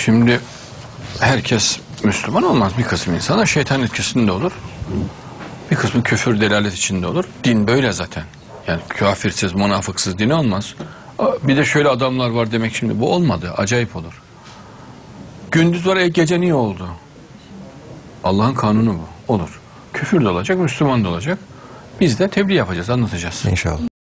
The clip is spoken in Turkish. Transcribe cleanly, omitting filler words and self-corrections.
Şimdi herkes Müslüman olmaz. Bir kısım insana şeytan etkisinde olur. Bir kısmı küfür delalet içinde olur. Din böyle zaten. Yani kafirsiz, münafıksız din olmaz. Bir de şöyle adamlar var demek şimdi bu olmadı. Acayip olur. Gündüz var, gece niye oldu? Allah'ın kanunu bu. Olur. Küfür de olacak, Müslüman da olacak. Biz de tebliğ yapacağız, anlatacağız. İnşallah.